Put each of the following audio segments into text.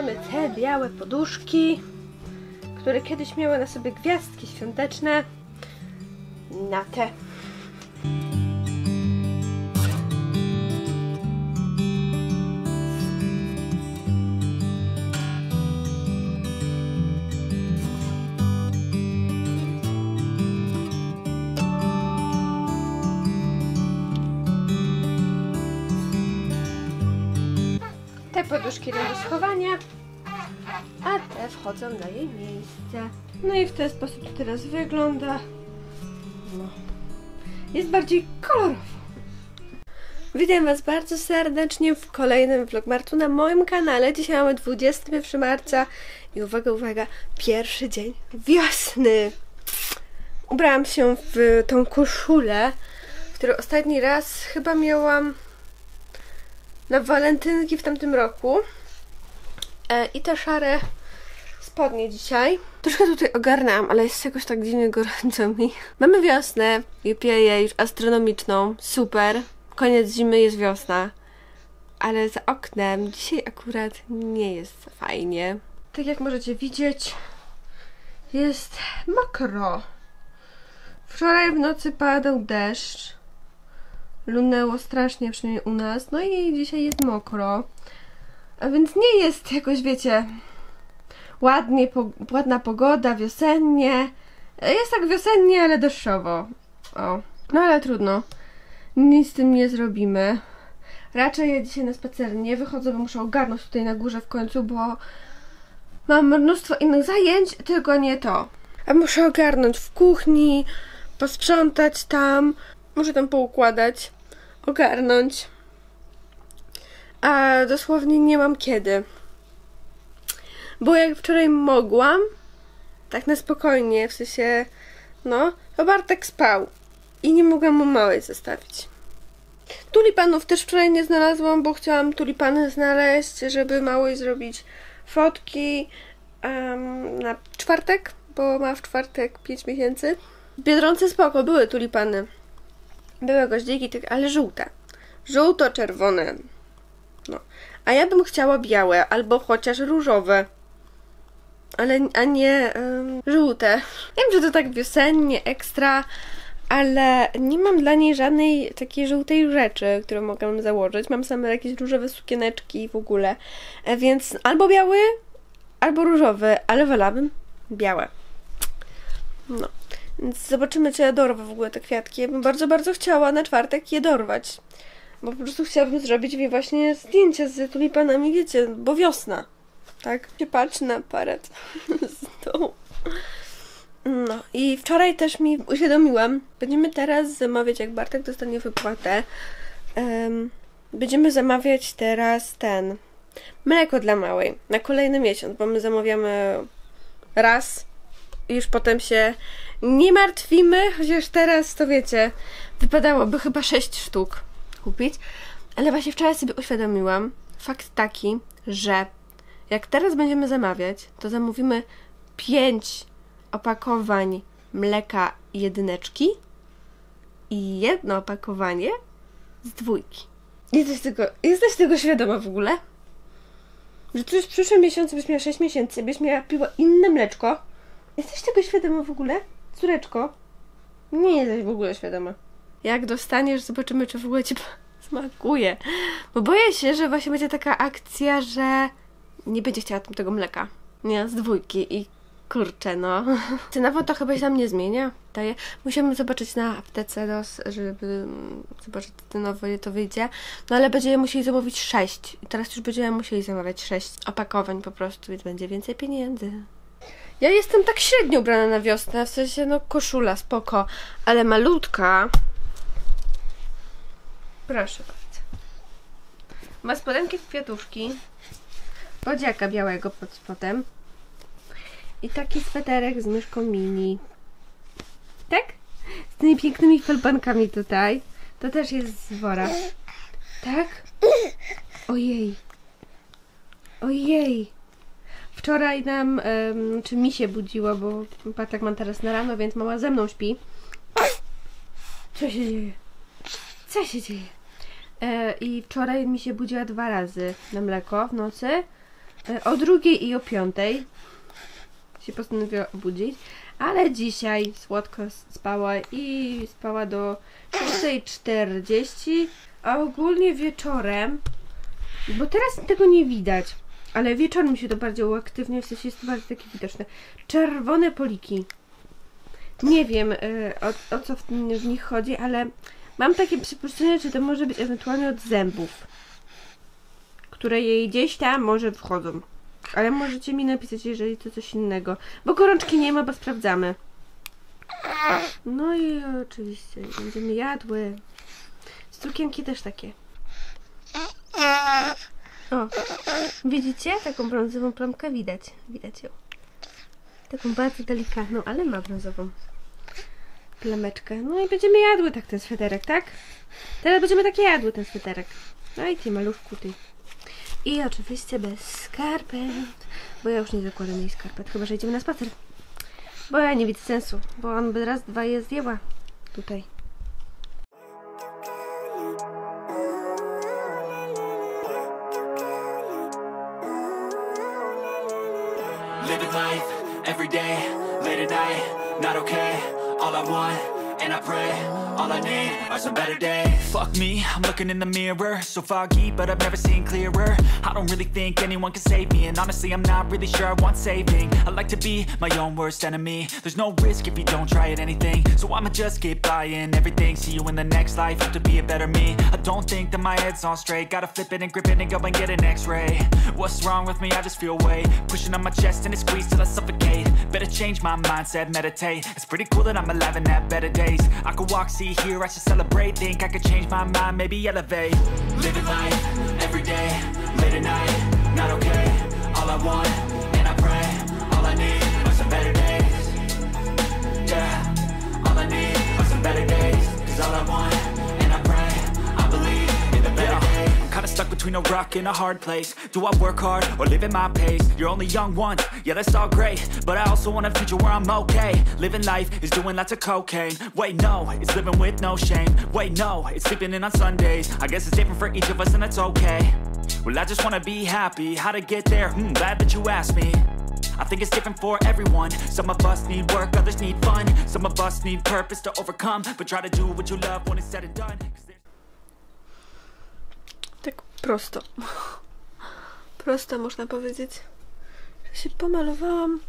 Mamy te białe poduszki, które kiedyś miały na sobie gwiazdki świąteczne. Na te. Te poduszki do schowania, a te wchodzą na jej miejsce. No i w ten sposób to teraz wygląda. No. Jest bardziej kolorowo. Witam Was bardzo serdecznie w kolejnym vlogmartu na moim kanale. Dzisiaj mamy 21 marca i uwaga, uwaga, pierwszy dzień wiosny. Ubrałam się w tą koszulę, którą ostatni raz chyba miałam na walentynki w tamtym roku. I te szare spodnie dzisiaj. Troszkę tutaj ogarnęłam, ale jest jakoś tak dziwnie gorąco mi. Mamy wiosnę, pieje już astronomiczną, super. Koniec zimy, jest wiosna. Ale za oknem dzisiaj akurat nie jest fajnie. Tak jak możecie widzieć, jest mokro. Wczoraj w nocy padał deszcz. Lunęło strasznie, przynajmniej u nas. No i dzisiaj jest mokro. A więc nie jest jakoś, wiecie, ładna pogoda, wiosennie. Jest tak wiosennie, ale deszczowo. O. No ale trudno. Nic z tym nie zrobimy. Raczej ja dzisiaj na spacer nie wychodzę, bo muszę ogarnąć tutaj na górze w końcu, bo mam mnóstwo innych zajęć, tylko nie to. A muszę ogarnąć w kuchni, posprzątać tam, muszę tam poukładać, ogarnąć. A dosłownie nie mam kiedy. Bo jak wczoraj mogłam, tak na spokojnie, w sensie, no, to Bartek spał i nie mogłam mu małej zostawić. Tulipanów też wczoraj nie znalazłam, bo chciałam tulipany znaleźć, żeby małej zrobić fotki na czwartek, bo ma w czwartek 5 miesięcy. W Biedronce spoko, były tulipany. Były goździki, ale żółte. Żółto-czerwone. No. A ja bym chciała białe, albo chociaż różowe. A nie żółte. Wiem, że to tak wiosennie, ekstra, ale nie mam dla niej żadnej takiej żółtej rzeczy, którą mogłam założyć. Mam same jakieś różowe sukieneczki w ogóle. Więc albo biały, albo różowy, ale wolałabym białe. No. Więc zobaczymy, czy ja dorwę w ogóle te kwiatki. Ja bym bardzo, bardzo chciała na czwartek je dorwać. Bo po prostu chciałabym zrobić mi właśnie zdjęcie z tulipanami, wiecie, bo wiosna. Tak? Się patrzy na aparat z dołu. No i wczoraj też mi uświadomiłam, będziemy teraz zamawiać, jak Bartek dostanie wypłatę, będziemy zamawiać teraz mleko dla małej na kolejny miesiąc, bo my zamawiamy raz i już potem się nie martwimy, chociaż teraz to wiecie, wypadałoby chyba 6 sztuk kupić, ale właśnie wczoraj sobie uświadomiłam fakt taki, że jak teraz będziemy zamawiać, to zamówimy 5 opakowań mleka jedyneczki i 1 opakowanie z 2. Jesteś tego świadoma w ogóle? Że tu już w przyszłym miesiącu byś miała 6 miesięcy, byś miała piła inne mleczko. Jesteś tego świadoma w ogóle? Córeczko? Nie jesteś w ogóle świadoma. Jak dostaniesz, zobaczymy, czy w ogóle ci smakuje. Bo boję się, że właśnie będzie taka akcja, że nie będzie chciała tego mleka. Nie, z 2 i kurczę, no. Cenowo to chyba się tam nie zmienia. Musimy zobaczyć na aptece, żeby zobaczyć, cenowo ile to wyjdzie. No ale będziemy musieli zamówić 6. I teraz już będziemy musieli zamawiać 6 opakowań po prostu, więc będzie więcej pieniędzy. Ja jestem tak średnio ubrana na wiosnę, w sensie, no koszula, spoko, ale malutka. Proszę bardzo. Ma spodenki w kwiatuszki, bodziaka białego pod spodem i taki sweterek z myszką mini. Tak? Z tymi pięknymi felbankami tutaj. To też jest z wora. Tak? Ojej. Ojej. Wczoraj nam, czy mi się budziło, bo Patek ma teraz na rano, więc mama ze mną śpi. Co się dzieje? Co się dzieje? I wczoraj mi się budziła 2 razy na mleko w nocy. o 2 i o 5 się postanowiła obudzić, ale dzisiaj słodko spała i spała do 6:40, a ogólnie wieczorem, bo teraz tego nie widać, ale wieczorem się to bardziej uaktywnia, w sensie jest to bardziej takie widoczne. Czerwone poliki. Nie wiem o co w nich chodzi, ale mam takie przypuszczenie, że to może być ewentualnie od zębów, które jej gdzieś tam może wchodzą. Ale możecie mi napisać, jeżeli to coś innego. Bo gorączki nie ma, bo sprawdzamy. No i oczywiście będziemy jadły. Cukienki też takie. O, widzicie? Taką brązową plamkę widać. Widać ją. Taką bardzo delikatną, ale ma brązową plameczkę. No i będziemy jadły tak ten sweterek, tak? Teraz będziemy takie jadły ten sweterek. No i ty maluszku, ty. I oczywiście bez skarpet, bo ja już nie zakładam jej skarpet, chyba że idziemy na spacer. Bo ja nie widzę sensu, bo on by raz, dwa je zdjęła tutaj. Living life, every day, late at night, not okay, all I want, and I pray, all I need are some better days. Fuck me, I'm looking in the mirror, so foggy, but I've never seen clearer. I don't really think anyone can save me, and honestly I'm not really sure I want saving. I like to be my own worst enemy. There's no risk if you don't try at anything, so I'ma just keep buying everything. See you in the next life, hope to be a better me. I don't think that my head's on straight, gotta flip it and grip it and go and get an x-ray. What's wrong with me? I just feel weight pushing on my chest and it squeezes till I suffocate. Better change my mindset, meditate. It's pretty cool that I'm alive and have better days. I could walk, see, hear, I should celebrate. Think I could change my mind, maybe elevate. Living life, every day, late at night, not okay. All I want, and I pray, all I need are some better days. Yeah, all I need are some better days. Cause all I want, and I pray, I believe in the better days. I'm kinda stuck between a rock and a hard place. Do I work hard or live at my pace? You're only young once, yeah that's all great, but I also want a future where I'm okay. Living life is doing lots of cocaine. Wait no, it's living with no shame. Wait no, it's sleeping in on Sundays. I guess it's different for each of us and that's okay. Well I just wanna be happy, how to get there? Glad that you asked me. I think it's different for everyone. Some of us need work, others need fun. Some of us need purpose to overcome, but try to do what you love when it's said and done. Tak prosto. Prosto można powiedzieć, że się pomalowałam.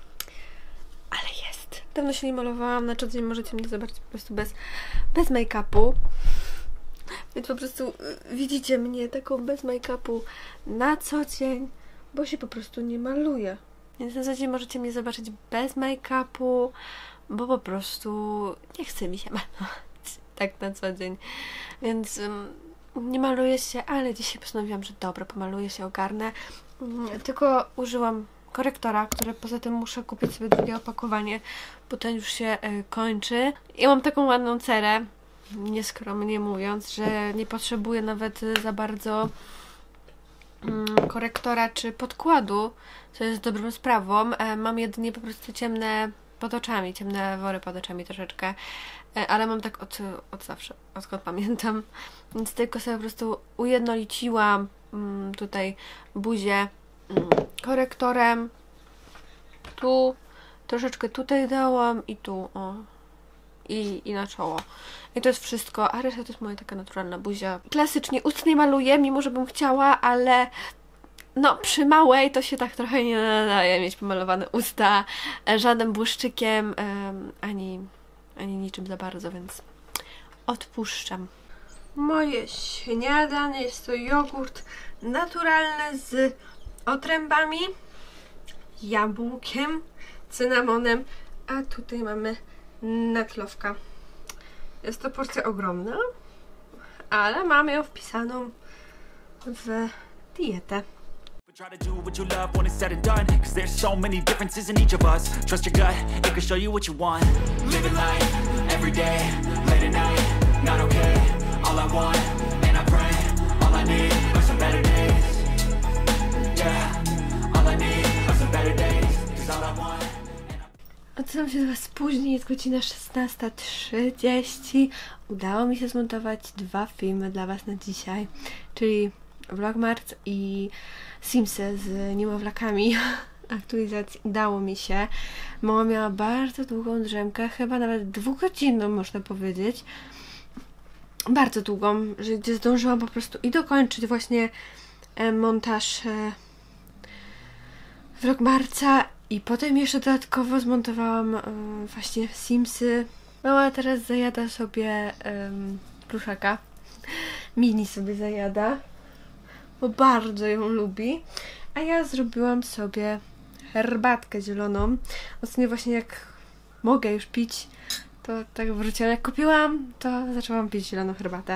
Ale jest. Dawno się nie malowałam, na co dzień możecie mnie zobaczyć po prostu bez make-upu. Więc po prostu widzicie mnie taką bez make-upu na co dzień, bo się po prostu nie maluję. Więc na co dzień możecie mnie zobaczyć bez make-upu, bo po prostu nie chce mi się malować tak na co dzień. Więc nie maluję się, ale dzisiaj postanowiłam, że dobra, pomaluję się, ogarnę. Tylko użyłam korektora, które poza tym muszę kupić sobie drugie opakowanie, bo ten już się kończy. I mam taką ładną cerę, nieskromnie mówiąc, że nie potrzebuję nawet za bardzo korektora czy podkładu, co jest dobrą sprawą. Mam jedynie po prostu ciemne pod oczami, ciemne wory pod oczami troszeczkę, ale mam tak od zawsze, odkąd pamiętam, więc tylko sobie po prostu ujednoliciłam tutaj buzię korektorem, tu troszeczkę tutaj dałam i tu, o, i na czoło. I to jest wszystko, a reszta to jest moja taka naturalna buzia. Klasycznie ust nie maluję, mimo że bym chciała, ale no przy małej to się tak trochę nie nadaje mieć pomalowane usta żadnym błyszczykiem, ani niczym za bardzo, więc odpuszczam. Moje śniadanie jest to jogurt naturalny z otrębami, jabłkiem, cynamonem, a tutaj mamy natlowka. Jest to porcja ogromna, ale mamy ją wpisaną w dietę. Try to do what you love when it's said and done, cause there's so many differences in each of us. Trust your gut, it can show you what you want. Living life, every day, late at night, not okay. All I want, and I pray, all I need are some better days. Yeah, all I need are some better days, cause all I want. Odsyłam się do Was później, jest godzina 16:30. Udało mi się zmontować 2 filmy dla Was na dzisiaj, czyli Vlogmart i Simsy z niemowlakami aktualizacji udało mi się. Mama miała bardzo długą drzemkę, chyba nawet 2-godzinną można powiedzieć. Bardzo długą, że gdzie zdążyłam po prostu i dokończyć właśnie montaż Vlogmarta i potem jeszcze dodatkowo zmontowałam właśnie Simsy. Mama teraz zajada sobie pluszaka. Mini sobie zajada, bo bardzo ją lubi. A ja zrobiłam sobie herbatkę zieloną. Ostatnio właśnie jak mogę już pić, to tak wróciłam. Jak kupiłam, to zaczęłam pić zieloną herbatę.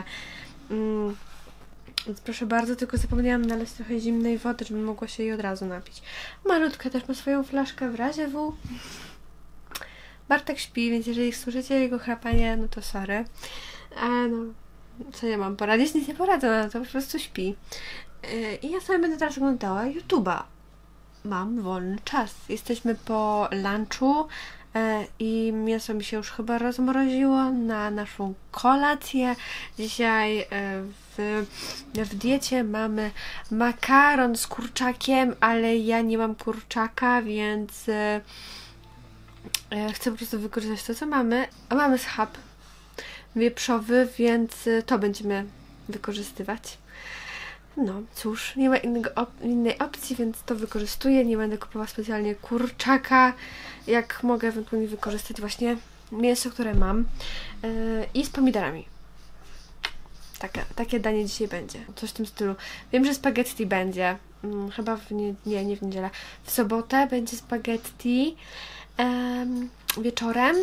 Więc proszę bardzo, tylko zapomniałam nalać trochę zimnej wody, żebym mogła się jej od razu napić. Malutka też ma swoją flaszkę w razie W. Bartek śpi, więc jeżeli słyszycie jego chrapanie, no to sorry. Ale no, co ja mam poradzić? Nic nie poradzę, no to po prostu śpi. I ja sobie będę teraz oglądała YouTube'a. Mam wolny czas. Jesteśmy po lunchu i mięso mi się już chyba rozmroziło na naszą kolację. Dzisiaj w diecie mamy makaron z kurczakiem, ale ja nie mam kurczaka, więc chcę po prostu wykorzystać to, co mamy. A mamy schab wieprzowy, więc to będziemy wykorzystywać. No cóż, nie ma innej opcji, więc to wykorzystuję. Nie będę kupowała specjalnie kurczaka. Jak mogę ewentualnie wykorzystać właśnie mięso, które mam. I z pomidorami. Takie danie dzisiaj będzie. Coś w tym stylu. Wiem, że spaghetti będzie. Chyba nie w niedzielę. W sobotę będzie spaghetti wieczorem.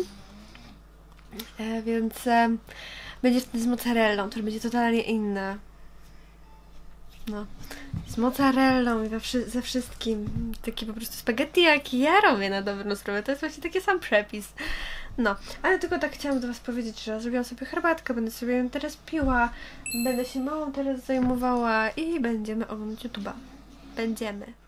Więc będzie wtedy z mozzarellą, które będzie totalnie inne. No, z mozzarellą i ze wszystkim. Takie po prostu spaghetti, jak ja robię na dobrą sprawę. To jest właśnie taki sam przepis. No, ale tylko tak chciałam do Was powiedzieć, że zrobiłam sobie herbatkę, będę sobie ją teraz piła, będę się małą teraz zajmowała i będziemy oglądać YouTube'a. Będziemy.